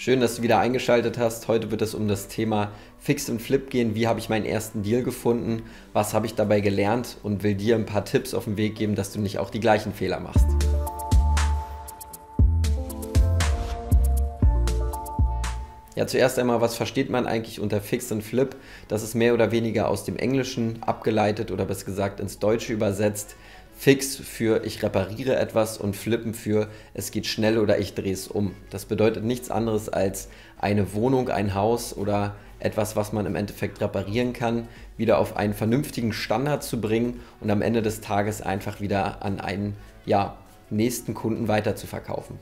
Schön, dass du wieder eingeschaltet hast. Heute wird es um das Thema Fix und Flip gehen. Wie habe ich meinen ersten Deal gefunden? Was habe ich dabei gelernt? Und will dir ein paar Tipps auf den Weg geben, dass du nicht auch die gleichen Fehler machst. Ja, zuerst einmal, was versteht man eigentlich unter Fix und Flip? Das ist mehr oder weniger aus dem Englischen abgeleitet oder besser gesagt ins Deutsche übersetzt. Fix für ich repariere etwas und Flippen für es geht schnell oder ich drehe es um. Das bedeutet nichts anderes als eine Wohnung, ein Haus oder etwas, was man im Endeffekt reparieren kann, wieder auf einen vernünftigen Standard zu bringen und am Ende des Tages einfach wieder an einen nächsten Kunden weiter zu verkaufen.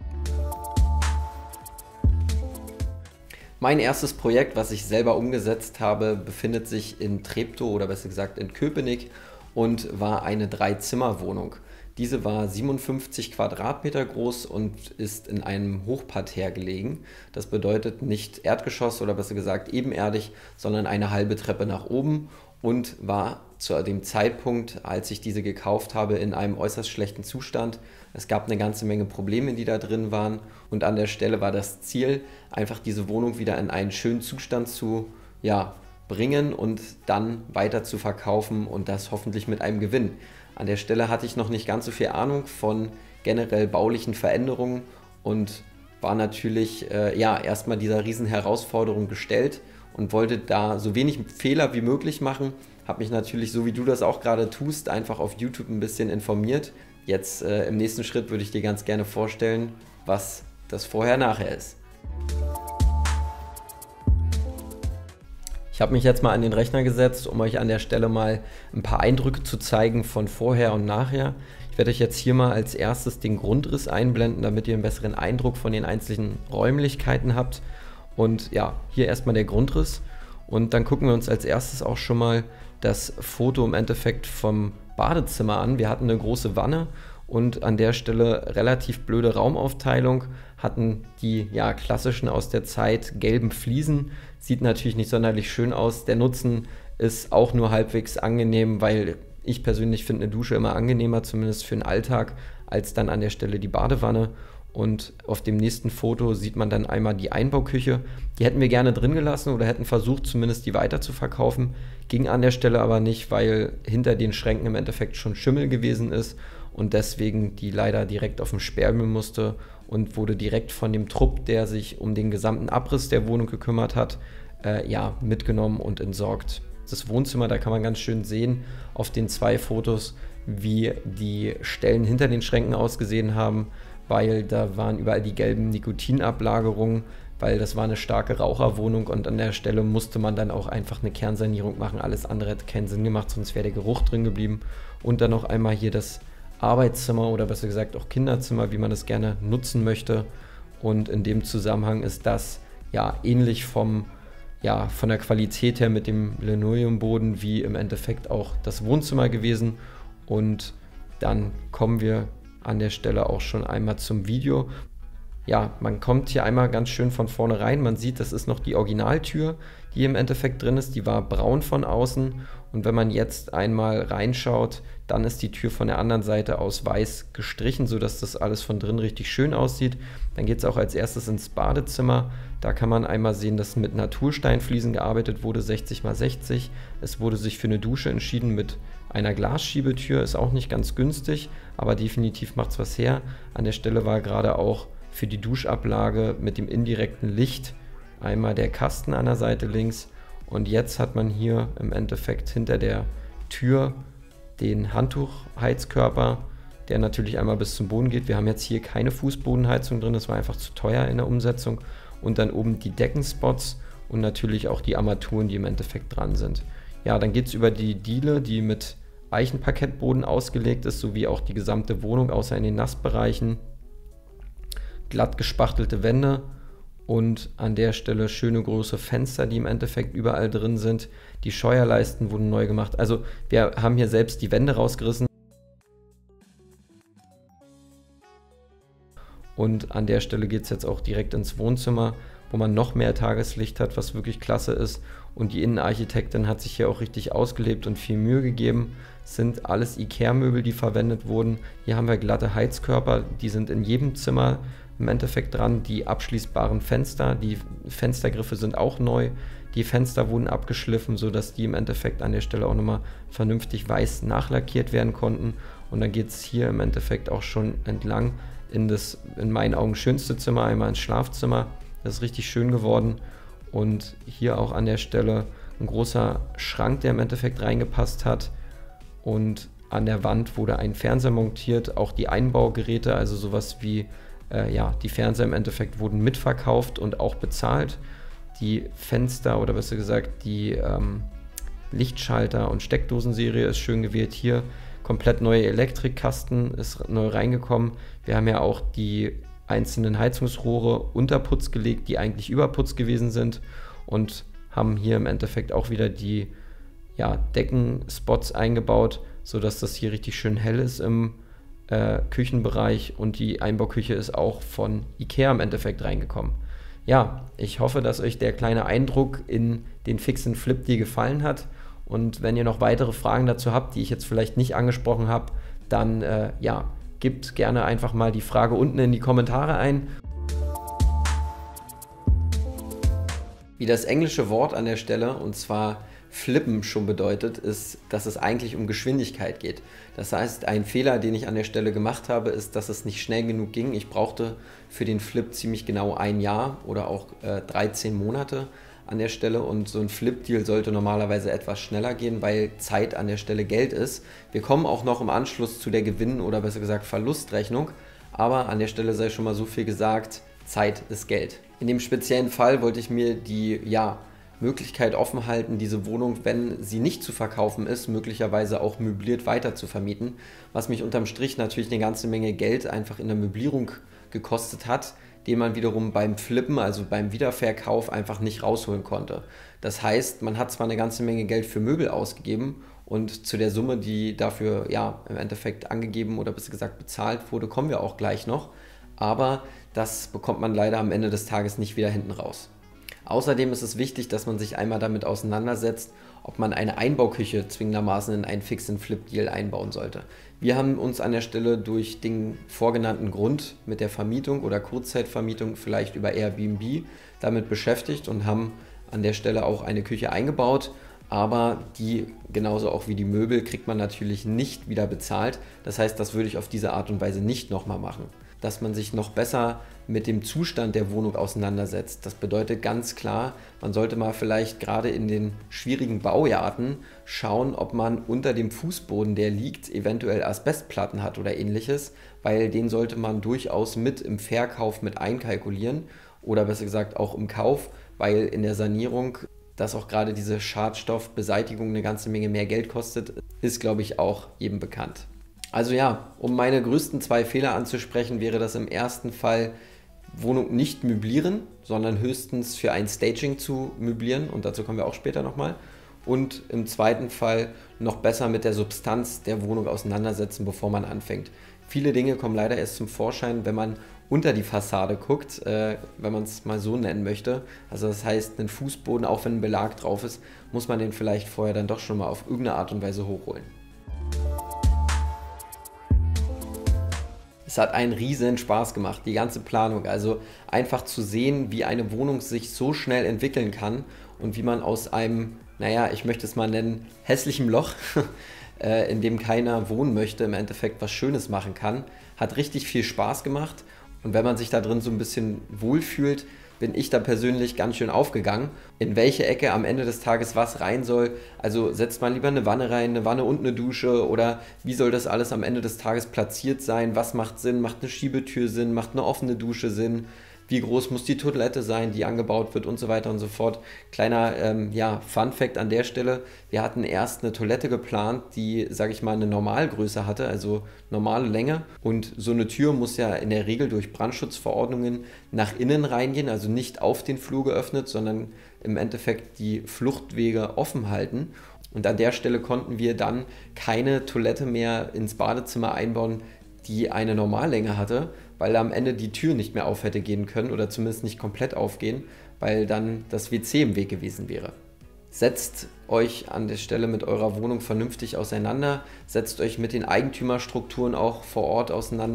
Mein erstes Projekt, was ich selber umgesetzt habe, befindet sich in Treptow oder besser gesagt in Köpenick und war eine 3-Zimmer-Wohnung. Diese war 57 Quadratmeter groß und ist in einem Hochparterre gelegen. Das bedeutet nicht Erdgeschoss oder besser gesagt ebenerdig, sondern eine halbe Treppe nach oben und war zu dem Zeitpunkt, als ich diese gekauft habe, in einem äußerst schlechten Zustand. Es gab eine ganze Menge Probleme, die da drin waren und an der Stelle war das Ziel, einfach diese Wohnung wieder in einen schönen Zustand zu bringen und dann weiter zu verkaufen und das hoffentlich mit einem Gewinn. An der Stelle hatte ich noch nicht ganz so viel Ahnung von generell baulichen Veränderungen und war natürlich erstmal dieser riesen Herausforderung gestellt und wollte da so wenig Fehler wie möglich machen. Habe mich natürlich, so wie du das auch gerade tust, einfach auf YouTube ein bisschen informiert. Jetzt im nächsten Schritt würde ich dir ganz gerne vorstellen, was das Vorher-Nachher ist. Ich habe mich jetzt mal an den Rechner gesetzt, um euch an der Stelle mal ein paar Eindrücke zu zeigen von vorher und nachher. Ich werde euch jetzt hier mal als erstes den Grundriss einblenden, damit ihr einen besseren Eindruck von den einzelnen Räumlichkeiten habt. Und ja, hier erstmal der Grundriss. Und dann gucken wir uns als erstes auch schon mal das Foto im Endeffekt vom Badezimmer an. Wir hatten eine große Wanne und an der Stelle relativ blöde Raumaufteilung, hatten die klassischen aus der Zeit gelben Fliesen. Sieht natürlich nicht sonderlich schön aus. Der Nutzen ist auch nur halbwegs angenehm, weil ich persönlich finde eine Dusche immer angenehmer, zumindest für den Alltag, als dann an der Stelle die Badewanne. Und auf dem nächsten Foto sieht man dann einmal die Einbauküche. Die hätten wir gerne drin gelassen oder hätten versucht, zumindest die weiter zu verkaufen. Ging an der Stelle aber nicht, weil hinter den Schränken im Endeffekt schon Schimmel gewesen ist und deswegen die leider direkt auf den Sperrmüll musste und wurde direkt von dem Trupp, der sich um den gesamten Abriss der Wohnung gekümmert hat, mitgenommen und entsorgt. Das Wohnzimmer, da kann man ganz schön sehen auf den 2 Fotos, wie die Stellen hinter den Schränken ausgesehen haben, weil da waren überall die gelben Nikotinablagerungen, weil das war eine starke Raucherwohnung und an der Stelle musste man dann auch einfach eine Kernsanierung machen. Alles andere hätte keinen Sinn gemacht, sonst wäre der Geruch drin geblieben. Und dann noch einmal hier das Arbeitszimmer oder besser gesagt auch Kinderzimmer, wie man das gerne nutzen möchte. Und in dem Zusammenhang ist das ähnlich von der Qualität her mit dem Linoleumboden wie im Endeffekt auch das Wohnzimmer gewesen. Und dann kommen wir an der Stelle auch schon einmal zum Video. Ja, man kommt hier einmal ganz schön von vorne rein. Man sieht, das ist noch die Originaltür, die im Endeffekt drin ist. Die war braun von außen. Und wenn man jetzt einmal reinschaut, dann ist die Tür von der anderen Seite aus weiß gestrichen, sodass das alles von drin richtig schön aussieht. Dann geht es auch als erstes ins Badezimmer. Da kann man einmal sehen, dass mit Natursteinfliesen gearbeitet wurde, 60 x 60. Es wurde sich für eine Dusche entschieden mit einer Glasschiebetür, ist auch nicht ganz günstig, aber definitiv macht es was her. An der Stelle war gerade auch für die Duschablage mit dem indirekten Licht einmal der Kasten an der Seite links und jetzt hat man hier im Endeffekt hinter der Tür den Handtuchheizkörper, der natürlich einmal bis zum Boden geht. Wir haben jetzt hier keine Fußbodenheizung drin, das war einfach zu teuer in der Umsetzung und dann oben die Deckenspots und natürlich auch die Armaturen, die im Endeffekt dran sind. Ja, dann geht es über die Diele, die mit Eichenparkettboden ausgelegt ist, sowie auch die gesamte Wohnung, außer in den Nassbereichen. Glatt gespachtelte Wände und an der Stelle schöne große Fenster, die im Endeffekt überall drin sind. Die Scheuerleisten wurden neu gemacht. Also wir haben hier selbst die Wände rausgerissen. Und an der Stelle geht es jetzt auch direkt ins Wohnzimmer, wo man noch mehr Tageslicht hat, was wirklich klasse ist. Und die Innenarchitektin hat sich hier auch richtig ausgelebt und viel Mühe gegeben. Es sind alles IKEA-Möbel, die verwendet wurden. Hier haben wir glatte Heizkörper, die sind in jedem Zimmer im Endeffekt dran. Die abschließbaren Fenster, die Fenstergriffe sind auch neu. Die Fenster wurden abgeschliffen, sodass die im Endeffekt an der Stelle auch nochmal vernünftig weiß nachlackiert werden konnten. Und dann geht es hier im Endeffekt auch schon entlang in das, in meinen Augen, schönste Zimmer, einmal ins Schlafzimmer. Das ist richtig schön geworden. Und hier auch an der Stelle ein großer Schrank, der im Endeffekt reingepasst hat. Und an der Wand wurde ein Fernseher montiert, auch die Einbaugeräte, also sowas wie die Fernseher im Endeffekt wurden mitverkauft und auch bezahlt. Die Fenster oder besser gesagt die Lichtschalter und Steckdosenserie ist schön gewählt. Hier komplett neue Elektrikkasten ist neu reingekommen. Wir haben ja auch die einzelnen Heizungsrohre unter Putz gelegt, die eigentlich über Putz gewesen sind, und haben hier im Endeffekt auch wieder die Deckenspots eingebaut, sodass das hier richtig schön hell ist im Küchenbereich, und die Einbauküche ist auch von IKEA im Endeffekt reingekommen. Ja, ich hoffe, dass euch der kleine Eindruck in den Fix and Flip Deal gefallen hat, und wenn ihr noch weitere Fragen dazu habt, die ich jetzt vielleicht nicht angesprochen habe, dann gebt gerne einfach mal die Frage unten in die Kommentare ein. Wie das englische Wort an der Stelle, und zwar flippen, schon bedeutet, ist, dass es eigentlich um Geschwindigkeit geht. Das heißt, ein Fehler, den ich an der Stelle gemacht habe, ist, dass es nicht schnell genug ging. Ich brauchte für den Flip ziemlich genau ein Jahr oder auch 13 Monate an der Stelle, und so ein Flip-Deal sollte normalerweise etwas schneller gehen, weil Zeit an der Stelle Geld ist. Wir kommen auch noch im Anschluss zu der Gewinn- oder besser gesagt Verlustrechnung, aber an der Stelle sei schon mal so viel gesagt: Zeit ist Geld. In dem speziellen Fall wollte ich mir die Möglichkeit offen halten, diese Wohnung, wenn sie nicht zu verkaufen ist, möglicherweise auch möbliert weiter zu vermieten, was mich unterm Strich natürlich eine ganze Menge Geld einfach in der Möblierung gekostet hat, den man wiederum beim Flippen, also beim Wiederverkauf, einfach nicht rausholen konnte. Das heißt, man hat zwar eine ganze Menge Geld für Möbel ausgegeben, und zu der Summe, die dafür im Endeffekt angegeben oder besser gesagt bezahlt wurde, kommen wir auch gleich noch, aber das bekommt man leider am Ende des Tages nicht wieder hinten raus. Außerdem ist es wichtig, dass man sich einmal damit auseinandersetzt, ob man eine Einbauküche zwingendermaßen in einen Fix-and-Flip-Deal einbauen sollte. Wir haben uns an der Stelle durch den vorgenannten Grund mit der Vermietung oder Kurzzeitvermietung, vielleicht über Airbnb, damit beschäftigt und haben an der Stelle auch eine Küche eingebaut, aber die, genauso auch wie die Möbel, kriegt man natürlich nicht wieder bezahlt. Das heißt, das würde ich auf diese Art und Weise nicht nochmal machen. Dass man sich noch besser mit dem Zustand der Wohnung auseinandersetzt. Das bedeutet ganz klar, man sollte mal vielleicht gerade in den schwierigen Baujahren schauen, ob man unter dem Fußboden, der liegt, eventuell Asbestplatten hat oder ähnliches, weil den sollte man durchaus mit im Verkauf mit einkalkulieren oder besser gesagt auch im Kauf, weil in der Sanierung, dass auch gerade diese Schadstoffbeseitigung eine ganze Menge mehr Geld kostet, ist, glaube ich, auch jedem bekannt. Also um meine größten 2 Fehler anzusprechen, wäre das im ersten Fall, Wohnung nicht möblieren, sondern höchstens für ein Staging zu möblieren, und dazu kommen wir auch später nochmal. Und im zweiten Fall noch besser mit der Substanz der Wohnung auseinandersetzen, bevor man anfängt. Viele Dinge kommen leider erst zum Vorschein, wenn man unter die Fassade guckt, wenn man es mal so nennen möchte. Also das heißt, einen Fußboden, auch wenn ein Belag drauf ist, muss man den vielleicht vorher dann doch schon mal auf irgendeine Art und Weise hochholen. Es hat einen riesen Spaß gemacht, die ganze Planung. Also einfach zu sehen, wie eine Wohnung sich so schnell entwickeln kann und wie man aus einem, ich möchte es mal nennen, hässlichen Loch, in dem keiner wohnen möchte, im Endeffekt was Schönes machen kann. Hat richtig viel Spaß gemacht, und wenn man sich da drin so ein bisschen wohlfühlt, bin ich da persönlich ganz schön aufgegangen, in welche Ecke am Ende des Tages was rein soll. Also setzt man lieber eine Wanne rein, eine Wanne und eine Dusche, oder wie soll das alles am Ende des Tages platziert sein? Was macht Sinn? Macht eine Schiebetür Sinn? Macht eine offene Dusche Sinn? Wie groß muss die Toilette sein, die angebaut wird, und so weiter und so fort. Kleiner Fun-Fact an der Stelle: Wir hatten erst eine Toilette geplant, die, sage ich mal, eine Normalgröße hatte, also normale Länge. Und so eine Tür muss ja in der Regel durch Brandschutzverordnungen nach innen reingehen, also nicht auf den Flur geöffnet, sondern im Endeffekt die Fluchtwege offen halten. Und an der Stelle konnten wir dann keine Toilette mehr ins Badezimmer einbauen, die eine Normallänge hatte, weil am Ende die Tür nicht mehr auf hätte gehen können oder zumindest nicht komplett aufgehen, weil dann das WC im Weg gewesen wäre. Setzt euch an der Stelle mit eurer Wohnung vernünftig auseinander, setzt euch mit den Eigentümerstrukturen auch vor Ort auseinander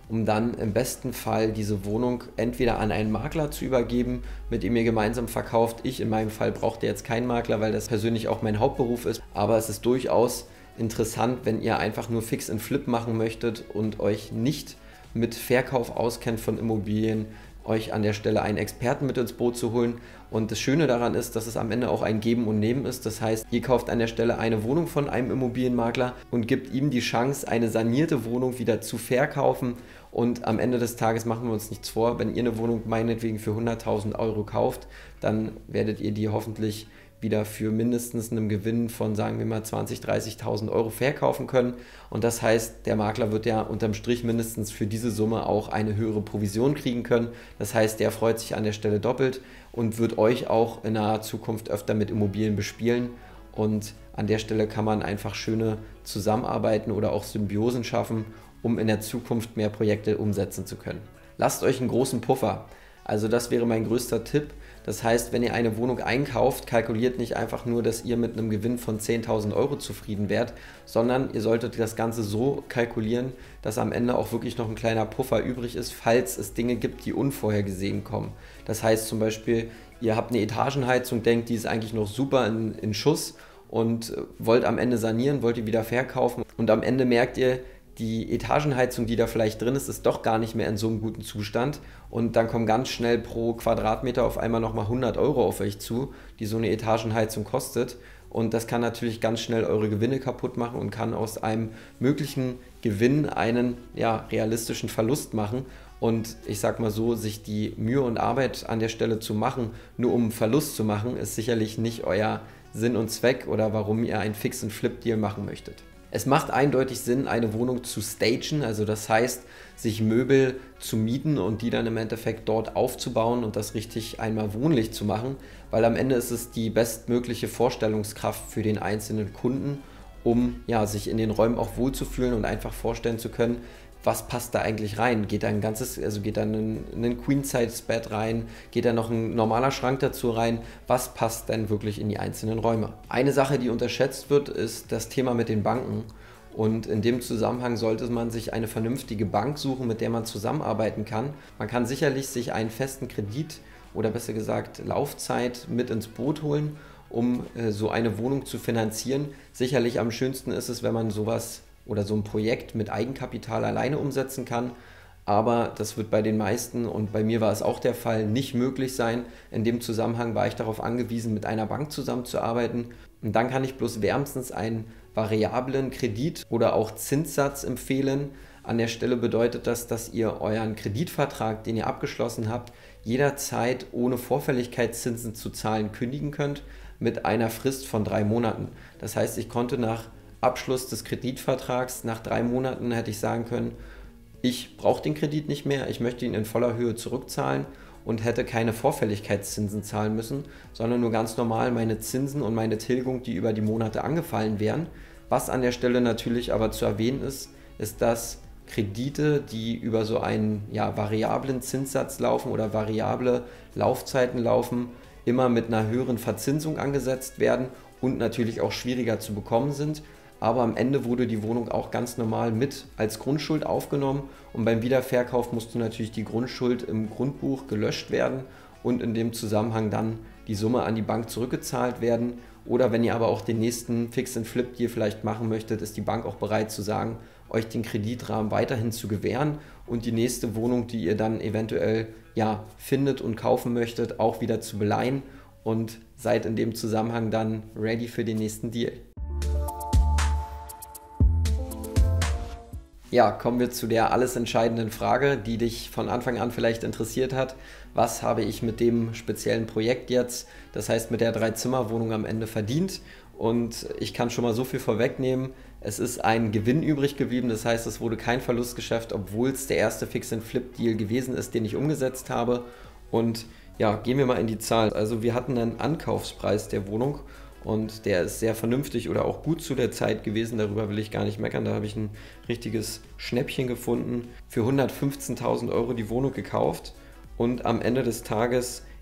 um dann im besten Fall diese Wohnung entweder an einen Makler zu übergeben, mit dem ihr gemeinsam verkauft. Ich in meinem Fall brauchte jetzt keinen Makler, weil das persönlich auch mein Hauptberuf ist, aber es ist durchaus interessant, wenn ihr einfach nur Fix and Flip machen möchtet und euch nicht mit Verkauf auskennt von Immobilien, euch an der Stelle einen Experten mit ins Boot zu holen. Und das Schöne daran ist, dass es am Ende auch ein Geben und Nehmen ist. Das heißt, ihr kauft an der Stelle eine Wohnung von einem Immobilienmakler und gibt ihm die Chance, eine sanierte Wohnung wieder zu verkaufen. Und am Ende des Tages machen wir uns nichts vor, wenn ihr eine Wohnung meinetwegen für 100.000 Euro kauft, dann werdet ihr die hoffentlich wieder für mindestens einen Gewinn von, sagen wir mal, 20.000, 30.000 Euro verkaufen können. Und das heißt, der Makler wird ja unterm Strich mindestens für diese Summe auch eine höhere Provision kriegen können. Das heißt, der freut sich an der Stelle doppelt und wird euch auch in naher Zukunft öfter mit Immobilien bespielen. Und an der Stelle kann man einfach schöne Zusammenarbeiten oder auch Symbiosen schaffen, um in der Zukunft mehr Projekte umsetzen zu können. Lasst euch einen großen Puffer. Also das wäre mein größter Tipp. Das heißt, wenn ihr eine Wohnung einkauft, kalkuliert nicht einfach nur, dass ihr mit einem Gewinn von 10.000 Euro zufrieden werdet, sondern ihr solltet das Ganze so kalkulieren, dass am Ende auch wirklich noch ein kleiner Puffer übrig ist, falls es Dinge gibt, die unvorhergesehen kommen. Das heißt zum Beispiel, ihr habt eine Etagenheizung, denkt, die ist eigentlich noch super in Schuss und wollt am Ende sanieren, wollt ihr wieder verkaufen und am Ende merkt ihr, die Etagenheizung, die da vielleicht drin ist, ist doch gar nicht mehr in so einem guten Zustand und dann kommen ganz schnell pro Quadratmeter auf einmal nochmal 100 Euro auf euch zu, die so eine Etagenheizung kostet und das kann natürlich ganz schnell eure Gewinne kaputt machen und kann aus einem möglichen Gewinn einen realistischen Verlust machen und ich sag mal so, sich die Mühe und Arbeit an der Stelle zu machen, nur um einen Verlust zu machen, ist sicherlich nicht euer Sinn und Zweck oder warum ihr einen Fix-and-Flip-Deal machen möchtet. Es macht eindeutig Sinn, eine Wohnung zu stagen, also das heißt, sich Möbel zu mieten und die dann im Endeffekt dort aufzubauen und das richtig einmal wohnlich zu machen, weil am Ende ist es die bestmögliche Vorstellungskraft für den einzelnen Kunden, um sich in den Räumen auch wohlzufühlen und einfach vorstellen zu können, was passt da eigentlich rein? Geht da ein Queen-Size-Bett rein? Geht da noch ein normaler Schrank dazu rein? Was passt denn wirklich in die einzelnen Räume? Eine Sache, die unterschätzt wird, ist das Thema mit den Banken. Und in dem Zusammenhang sollte man sich eine vernünftige Bank suchen, mit der man zusammenarbeiten kann. Man kann sicherlich sich einen festen Kredit oder besser gesagt Laufzeit mit ins Boot holen, um so eine Wohnung zu finanzieren. Sicherlich am schönsten ist es, wenn man sowas oder so ein Projekt mit Eigenkapital alleine umsetzen kann, aber das wird bei den meisten und bei mir war es auch der Fall, nicht möglich sein. In dem Zusammenhang war ich darauf angewiesen, mit einer Bank zusammenzuarbeiten und dann kann ich bloß wärmstens einen variablen Kredit oder auch Zinssatz empfehlen. An der Stelle bedeutet das, dass ihr euren Kreditvertrag, den ihr abgeschlossen habt, jederzeit ohne Vorfälligkeitszinsen zu zahlen kündigen könnt mit einer Frist von 3 Monaten. Das heißt, ich konnte nach Abschluss des Kreditvertrags, nach 3 Monaten hätte ich sagen können, ich brauche den Kredit nicht mehr, ich möchte ihn in voller Höhe zurückzahlen und hätte keine Vorfälligkeitszinsen zahlen müssen, sondern nur ganz normal meine Zinsen und meine Tilgung, die über die Monate angefallen wären. Was an der Stelle natürlich aber zu erwähnen ist, ist, dass Kredite, die über so einen variablen Zinssatz laufen oder variable Laufzeiten laufen, immer mit einer höheren Verzinsung angesetzt werden und natürlich auch schwieriger zu bekommen sind. Aber am Ende wurde die Wohnung auch ganz normal mit als Grundschuld aufgenommen und beim Wiederverkauf musste natürlich die Grundschuld im Grundbuch gelöscht werden und in dem Zusammenhang dann die Summe an die Bank zurückgezahlt werden. Oder wenn ihr aber auch den nächsten Fix-and-Flip-Deal vielleicht machen möchtet, ist die Bank auch bereit zu sagen, euch den Kreditrahmen weiterhin zu gewähren und die nächste Wohnung, die ihr dann eventuell findet und kaufen möchtet, auch wieder zu beleihen und seid in dem Zusammenhang dann ready für den nächsten Deal. Ja, kommen wir zu der alles entscheidenden Frage, die dich von Anfang an vielleicht interessiert hat. Was habe ich mit dem speziellen Projekt jetzt, das heißt mit der 3-Zimmer-Wohnung am Ende verdient? Und ich kann schon mal so viel vorwegnehmen, es ist ein Gewinn übrig geblieben, das heißt, es wurde kein Verlustgeschäft, obwohl es der erste Fix-and-Flip-Deal gewesen ist, den ich umgesetzt habe. Und gehen wir mal in die Zahlen. Also wir hatten einen Ankaufspreis der Wohnung und der ist sehr vernünftig oder auch gut zu der Zeit gewesen, darüber will ich gar nicht meckern, da habe ich ein richtiges Schnäppchen gefunden, für 115.000 Euro die Wohnung gekauft und am Ende des Tages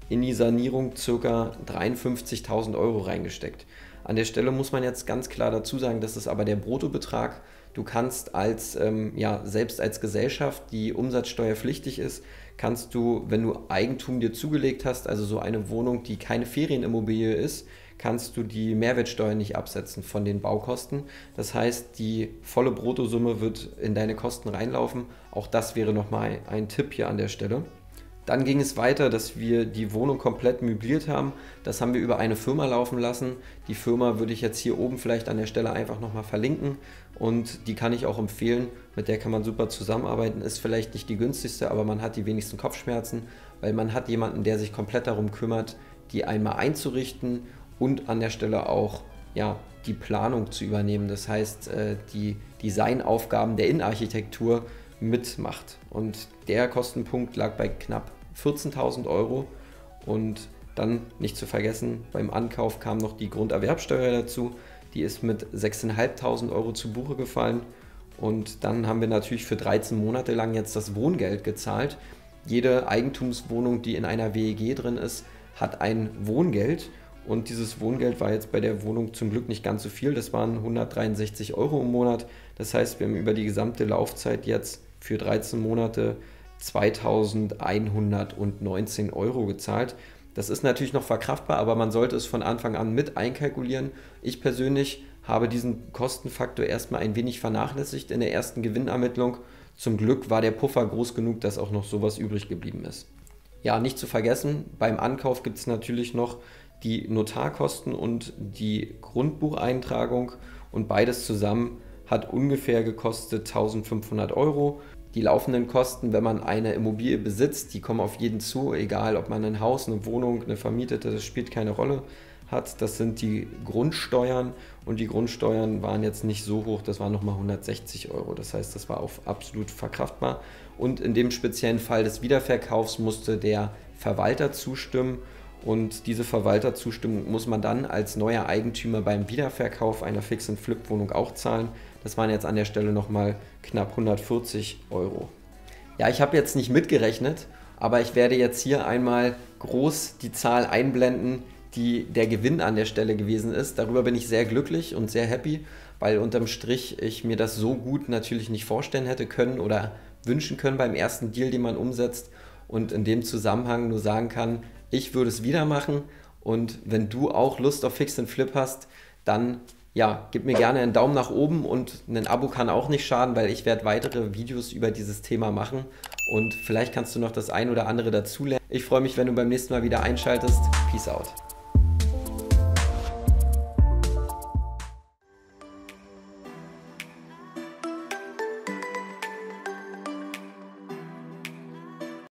in die Sanierung ca. 53.000 € reingesteckt. An der Stelle muss man jetzt ganz klar dazu sagen, das ist aber der Bruttobetrag. Du kannst selbst als Gesellschaft, die umsatzsteuerpflichtig ist, kannst du, wenn du Eigentum dir zugelegt hast, also so eine Wohnung, die keine Ferienimmobilie ist, kannst du die Mehrwertsteuer nicht absetzen von den Baukosten. Das heißt, die volle Bruttosumme wird in deine Kosten reinlaufen. Auch das wäre nochmal ein Tipp hier an der Stelle. Dann ging es weiter, dass wir die Wohnung komplett möbliert haben. Das haben wir über eine Firma laufen lassen. Die Firma würde ich jetzt hier oben vielleicht an der Stelle einfach nochmal verlinken und die kann ich auch empfehlen. Mit der kann man super zusammenarbeiten. Ist vielleicht nicht die günstigste, aber man hat die wenigsten Kopfschmerzen, weil man hat jemanden, der sich komplett darum kümmert, die einmal einzurichten und an der Stelle auch die Planung zu übernehmen. Das heißt, die Designaufgaben der Innenarchitektur mitmacht. Und der Kostenpunkt lag bei knapp 14.000 € und dann nicht zu vergessen, beim Ankauf kam noch die Grunderwerbsteuer dazu, die ist mit 6.500 € zu Buche gefallen und dann haben wir natürlich für 13 Monate lang jetzt das Wohngeld gezahlt. Jede Eigentumswohnung, die in einer WEG drin ist, hat ein Wohngeld und dieses Wohngeld war jetzt bei der Wohnung zum Glück nicht ganz so viel, das waren 163 € im Monat, das heißt, wir haben über die gesamte Laufzeit jetzt für 13 Monate 2.119 € gezahlt. Das ist natürlich noch verkraftbar, aber man sollte es von Anfang an mit einkalkulieren. Ich persönlich habe diesen Kostenfaktor erstmal ein wenig vernachlässigt in der ersten Gewinnermittlung. Zum Glück war der Puffer groß genug, dass auch noch sowas übrig geblieben ist. Ja, nicht zu vergessen, beim Ankauf gibt es natürlich noch die Notarkosten und die Grundbucheintragung und beides zusammen hat ungefähr gekostet 1.500 €. Die laufenden Kosten, wenn man eine Immobilie besitzt, die kommen auf jeden zu, egal ob man ein Haus, eine Wohnung, eine vermietete, das spielt keine Rolle hat. Das sind die Grundsteuern und die Grundsteuern waren jetzt nicht so hoch, das waren nochmal 160 €. Das heißt, das war auch absolut verkraftbar. Und in dem speziellen Fall des Wiederverkaufs musste der Verwalter zustimmen und diese Verwalterzustimmung muss man dann als neuer Eigentümer beim Wiederverkauf einer Fix-and-Flip-Wohnung auch zahlen. Das waren jetzt an der Stelle nochmal knapp 140 €. Ja, ich habe jetzt nicht mitgerechnet, aber ich werde jetzt hier einmal groß die Zahl einblenden, die der Gewinn an der Stelle gewesen ist. Darüber bin ich sehr glücklich und sehr happy, weil unterm Strich ich mir das so gut natürlich nicht vorstellen hätte können oder wünschen können beim ersten Deal, den man umsetzt und in dem Zusammenhang nur sagen kann, ich würde es wieder machen und wenn du auch Lust auf Fix and Flip hast, dann gib mir gerne einen Daumen nach oben und ein Abo kann auch nicht schaden, weil ich werde weitere Videos über dieses Thema machen und vielleicht kannst du noch das ein oder andere dazulernen. Ich freue mich, wenn du beim nächsten Mal wieder einschaltest. Peace out.